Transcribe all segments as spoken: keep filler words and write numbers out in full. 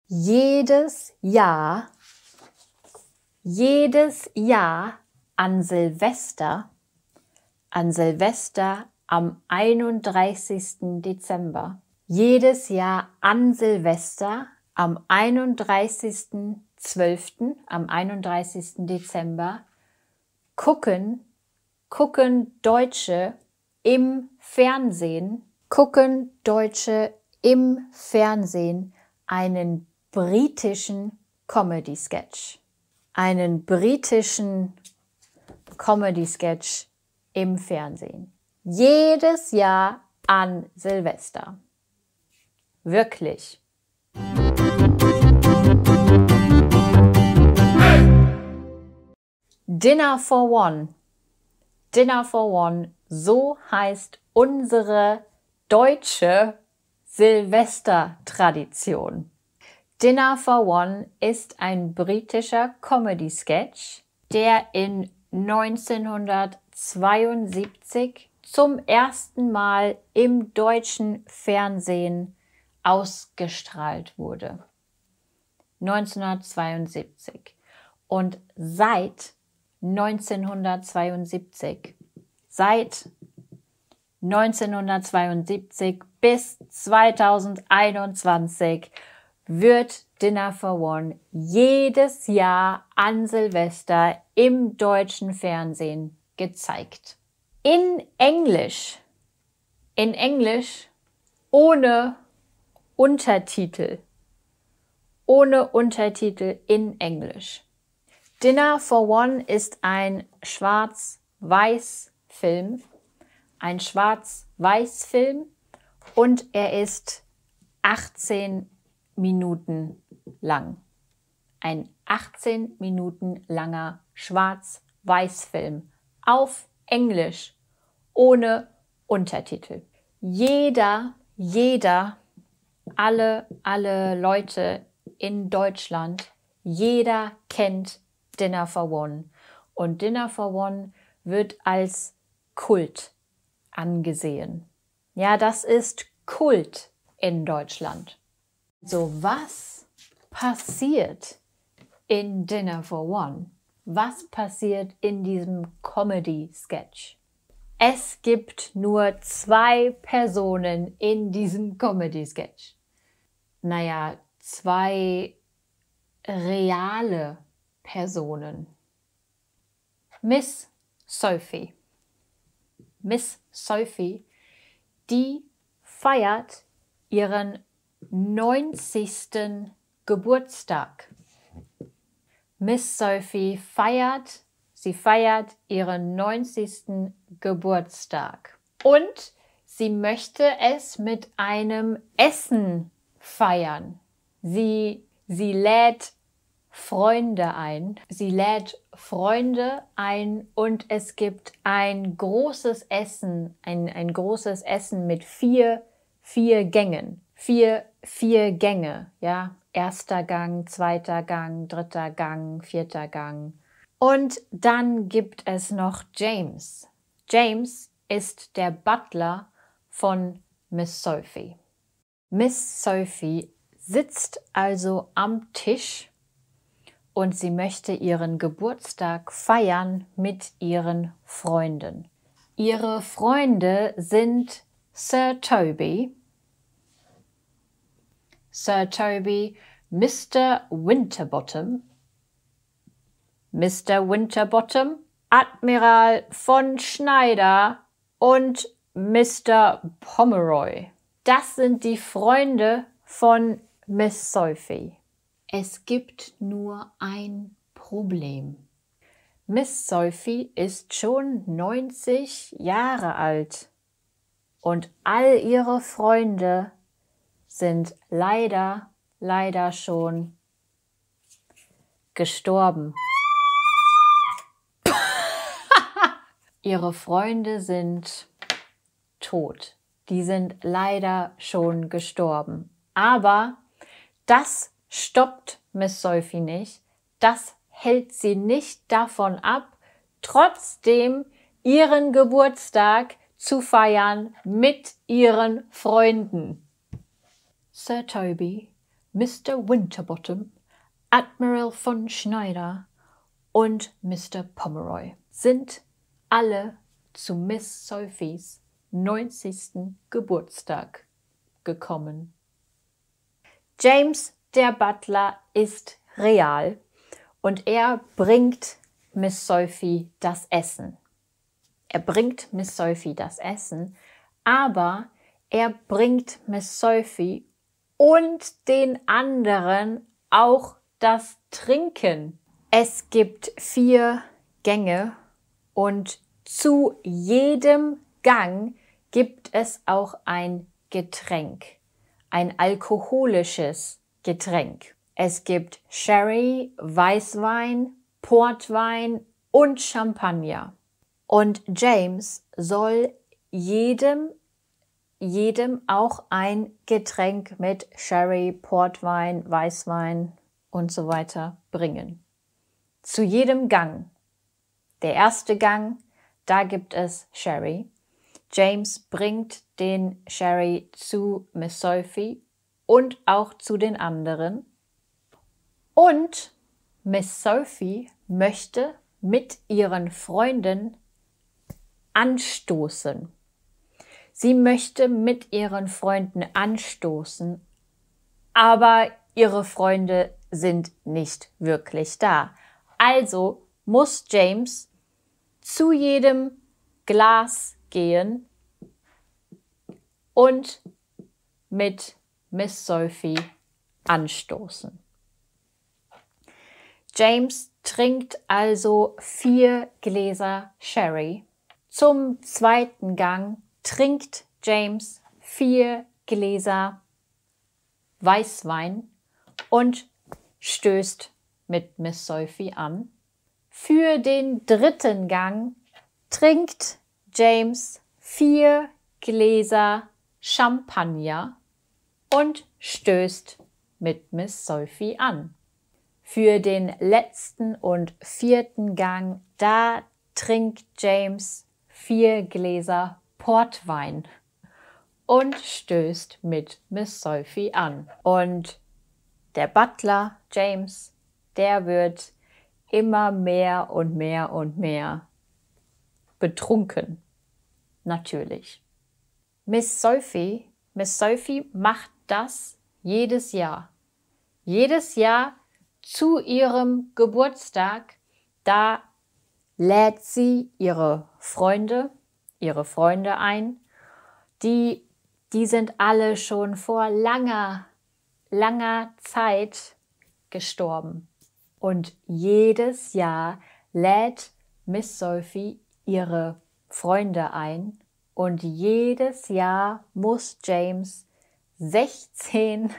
jedes Jahr, jedes Jahr an Silvester, an Silvester am einunddreißigsten Dezember, jedes Jahr an Silvester am einunddreißigsten zwölften, am einunddreißigsten Dezember, gucken, gucken Deutsche im Fernsehen, gucken Deutsche im Fernsehen einen britischen Comedy-Sketch. Einen britischen Comedy-Sketch im Fernsehen. Jedes Jahr an Silvester. Wirklich. Dinner for One. Dinner for One, so heißt unsere deutsche Silvestertradition. Dinner for One ist ein britischer Comedy-Sketch, der in neunzehnhundertzweiundsiebzig zum ersten Mal im deutschen Fernsehen ausgestrahlt wurde. neunzehnhundertzweiundsiebzig. Und seit neunzehnhundertzweiundsiebzig, seit neunzehnhundertzweiundsiebzig bis zweitausendeinundzwanzig wird Dinner for One jedes Jahr an Silvester im deutschen Fernsehen gezeigt. In Englisch, in Englisch ohne Untertitel, ohne Untertitel in Englisch. Dinner for One ist ein Schwarz-Weiß-Film, ein Schwarz-Weiß-Film und er ist achtzehn Minuten lang. Ein achtzehn Minuten langer Schwarz-Weiß-Film auf Englisch ohne Untertitel. Jeder, jeder, alle, alle Leute in Deutschland, jeder kennt Dinner for One. Und Dinner for One wird als Kult angesehen. Ja, das ist Kult in Deutschland. So, was passiert in Dinner for One? Was passiert in diesem Comedy-Sketch? Es gibt nur zwei Personen in diesem Comedy-Sketch. Naja, zwei reale Personen. Miss Sophie. Miss Sophie, die feiert ihren neunzigsten Geburtstag. Miss Sophie feiert, sie feiert ihren neunzigsten Geburtstag. Und sie möchte es mit einem Essen feiern. Sie, sie lädt Freunde ein. Sie lädt Freunde ein und es gibt ein großes Essen, ein, ein großes Essen mit vier, vier Gängen. Vier, vier Gänge, ja. Erster Gang, zweiter Gang, dritter Gang, vierter Gang. Und dann gibt es noch James. James ist der Butler von Miss Sophie. Miss Sophie sitzt also am Tisch und sie möchte ihren Geburtstag feiern mit ihren Freunden. Ihre Freunde sind Sir Toby, Sir Toby, Mister Winterbottom, Mister Winterbottom, Admiral von Schneider und Mister Pomeroy. Das sind die Freunde von Miss Sophie. Es gibt nur ein Problem. Miss Sophie ist schon neunzig Jahre alt und all ihre Freunde sind leider, leider schon gestorben. Ihre Freunde sind tot. Die sind leider schon gestorben. Aber das stoppt Miss Sophie nicht. Das hält sie nicht davon ab, trotzdem ihren Geburtstag zu feiern mit ihren Freunden. Sir Toby Mister Winterbottom, Admiral von Schneider und Mister Pomeroy sind alle zu Miss Sophies neunzigsten Geburtstag gekommen. James, der Butler, ist real und er bringt Miss Sophie das Essen. Er bringt Miss Sophie das Essen, aber er bringt Miss Sophie und den anderen auch das Trinken. Es gibt vier Gänge und zu jedem Gang gibt es auch ein Getränk, ein alkoholisches Getränk. Es gibt Sherry, Weißwein, Portwein und Champagner. Und James soll jedem, jedem auch ein Getränk mit Sherry, Portwein, Weißwein und so weiter bringen. Zu jedem Gang. Der erste Gang, da gibt es Sherry. James bringt den Sherry zu Miss Sophie und auch zu den anderen. Und Miss Sophie möchte mit ihren Freunden anstoßen. Sie möchte mit ihren Freunden anstoßen, aber ihre Freunde sind nicht wirklich da. Also muss James zu jedem Glas gehen und mit Miss Sophie anstoßen. James trinkt also vier Gläser Sherry. Zum zweiten Gang trinkt James vier Gläser Weißwein und stößt mit Miss Sophie an. Für den dritten Gang trinkt James vier Gläser Champagner und stößt mit Miss Sophie an. Für den letzten und vierten Gang, da trinkt James vier Gläser Portwein und stößt mit Miss Sophie an. Und der Butler, James, der wird immer mehr und mehr und mehr betrunken. Natürlich. Miss Sophie, Miss Sophie macht das jedes Jahr. Jedes Jahr zu ihrem Geburtstag, da lädt sie ihre Freunde, ihre Freunde ein. Die, die sind alle schon vor langer, langer Zeit gestorben. Und jedes Jahr lädt Miss Sophie ihre Freunde ein. Und jedes Jahr muss James sechzehn,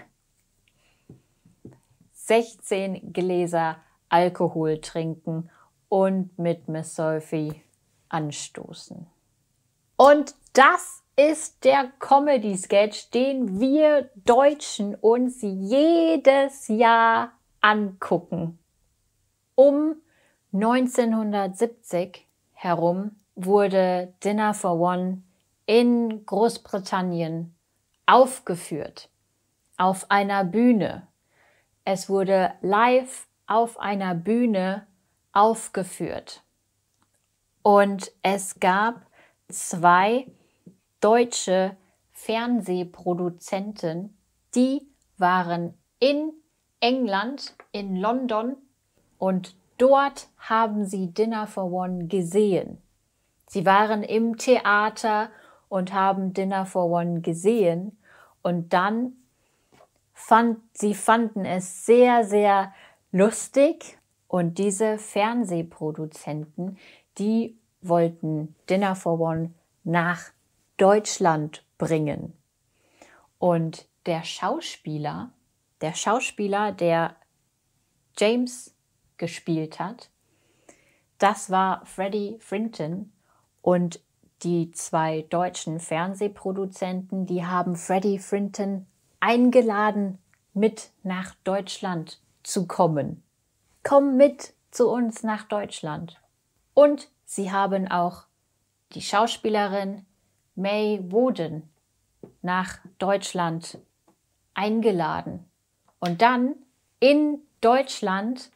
sechzehn Gläser Alkohol trinken und mit Miss Sophie anstoßen. Und das ist der Comedy-Sketch, den wir Deutschen uns jedes Jahr angucken. Um neunzehnhundertsiebzig herum wurde Dinner for One in Großbritannien aufgeführt, auf einer Bühne. Es wurde live auf einer Bühne aufgeführt. Und es gab zwei deutsche Fernsehproduzenten, die waren in England, in London, und dort haben sie Dinner for One gesehen. Sie waren im Theater und haben Dinner for One gesehen und dann fand, sie fanden es sehr, sehr lustig und diese Fernsehproduzenten, die wollten Dinner for One nach Deutschland bringen. Und der Schauspieler, der Schauspieler, der James gespielt hat, das war Freddie Frinton, und die zwei deutschen Fernsehproduzenten, die haben Freddie Frinton eingeladen, mit nach Deutschland zu kommen. Komm mit zu uns nach Deutschland. Und sie haben auch die Schauspielerin May Woden nach Deutschland eingeladen. Und dann in Deutschland,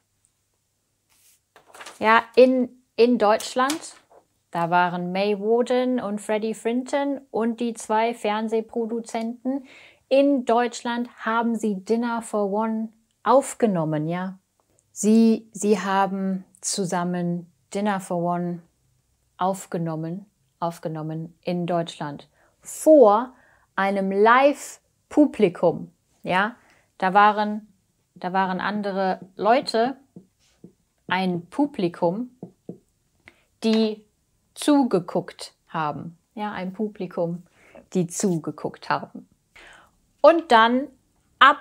ja, in, in Deutschland, da waren May Warden und Freddie Frinton und die zwei Fernsehproduzenten. In Deutschland haben sie Dinner for One aufgenommen, ja. Sie, sie haben zusammen Dinner for One aufgenommen, aufgenommen in Deutschland. Vor einem Live-Publikum, ja. Da waren, da waren andere Leute, ein Publikum, die zugeguckt haben. Ja, ein Publikum, die zugeguckt haben. Und dann ab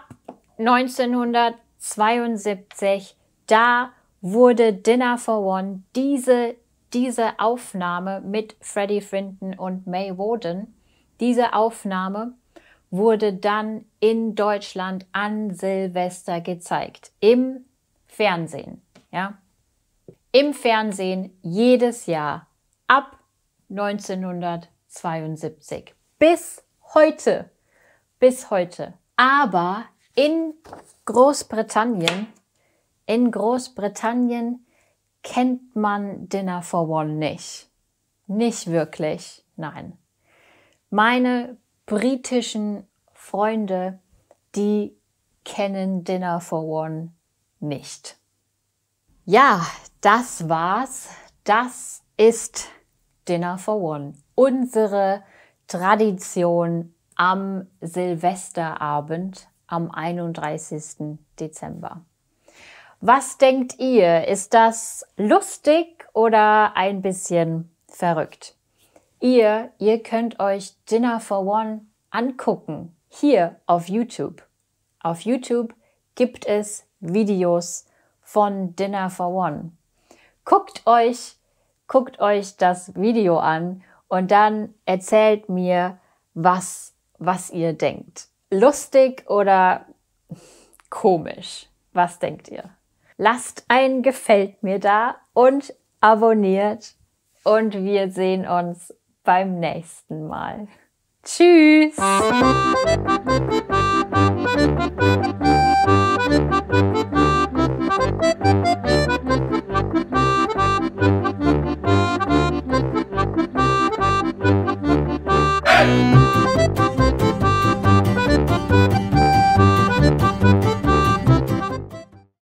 neunzehnhundertzweiundsiebzig, da wurde Dinner for One, diese, diese Aufnahme mit Freddie Frinton und May Warden, diese Aufnahme wurde dann in Deutschland an Silvester gezeigt. Im Fernsehen, ja. Im Fernsehen jedes Jahr ab neunzehnhundertzweiundsiebzig. Bis heute. Bis heute. Aber in Großbritannien, in Großbritannien kennt man Dinner for One nicht. Nicht wirklich, nein. Meine britischen Freunde, die kennen Dinner for One nicht. Ja, das war's. Das ist Dinner for One. Unsere Tradition am Silvesterabend am einunddreißigsten Dezember. Was denkt ihr? Ist das lustig oder ein bisschen verrückt? Ihr, ihr könnt euch Dinner for One angucken, hier auf YouTube. Auf YouTube gibt es Videos von Dinner for One. Guckt euch, guckt euch das Video an und dann erzählt mir, was, was ihr denkt. Lustig oder komisch? Was denkt ihr? Lasst ein Gefällt mir da und abonniert und wir sehen uns beim nächsten Mal. Tschüss!